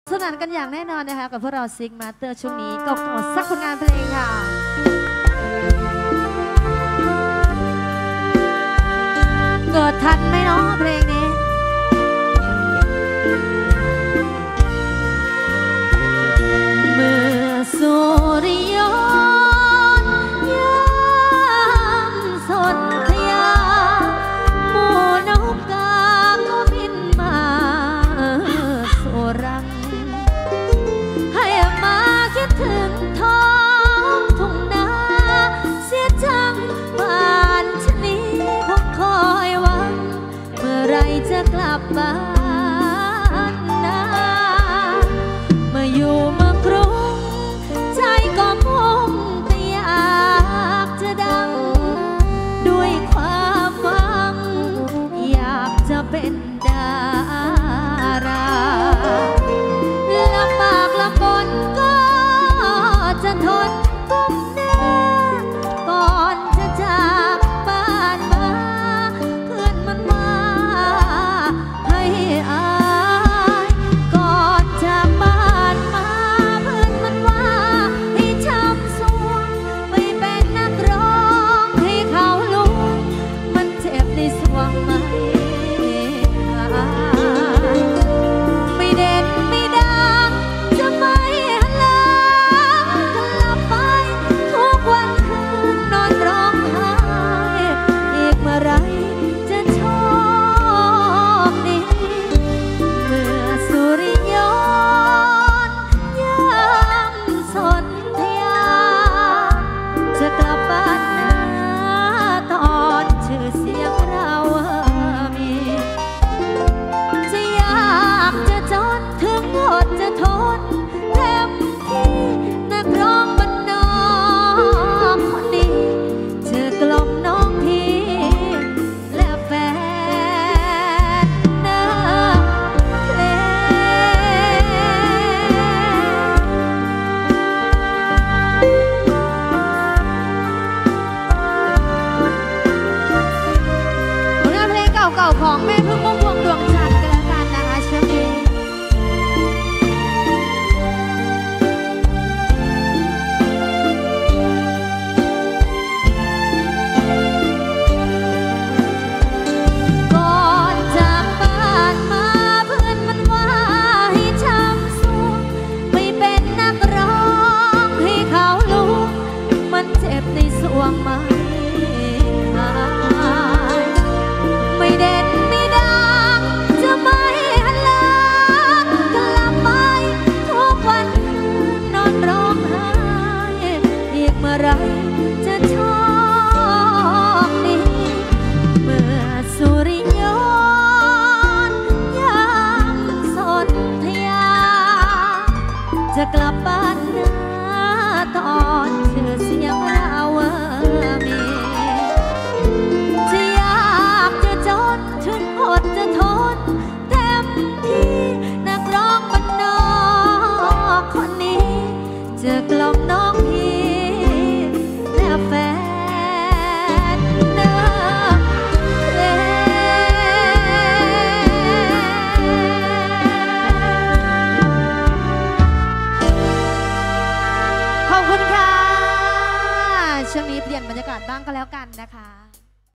สนานกันอย่างแน่นอนนะคะกับพวกเราซิกมาเตอร์ช่วงนี้ก็ขอสักผลงานเพลงค่ะเกิดทันไหมเนาะเพลงนี้เมื่อสุริยนต์ยามสนธยาหมู่นกกาก็บินมาสู่รังให้มาคิดถึงท้องทุ่งนาเสียจังบ้านชะนี้คงคอยหวังเมื่อไรจะกลับบ้านนาเมื่ออยู่เมืองกรุงใจก็มุ่งแต่อยากจะดังด้วยความหวังอยากจะเป็นดาราลำบากลำบนก็จะทนก้มหน้าก่อนจะจากบ้านมาเพื่อนมันมาให้อายก่อนจากบ้านมาเพื่อนมันว่าให้ช้ำสวงไปเป็นนักร้องให้เขาลุงมันเจ็บในสวงไม่ไม่เด่นไม่ดังจะไม่หันหลังกลับไปทุกวันคืนนอนร้องไห้อีกเมื่อไรจะโชคดีเมื่อสุริยนต์ยามสนธยาจะกลับบ้านนาตอนชื่อเสียงเรามีจะอยากจะจนถึงอดจะทนเต็มที่นักร้องบ้านนอกคนนี้จะกล่อมน้องพี่และแฟนนาเพลผลงานเพลงเก่าๆของแม่พึ่งพุ่มพวงดวงจันทร์กันแล้วกันนะคะช่วงนี้ก่อนจากบ้านมาเพื่อนมันว่าให้ช้ำสวงไม่เป็นนักร้องให้เขาลุกมันเจ็บในสวงไม่หายไม่เด่นไม่ดังจะไม่หันหลังกลับไปทุกวันนอนร้องไห้อีกเมื่อไรจะโชคดีเมื่อสุริยนต์ยามสนธยาจะกลับบ้านนาตอนชื่อเสียงเรามีจะอยากจะจนถึงอดจะทนเต็มที่นักร้องบ้านนอกคนนี้จะกล่อมน้อง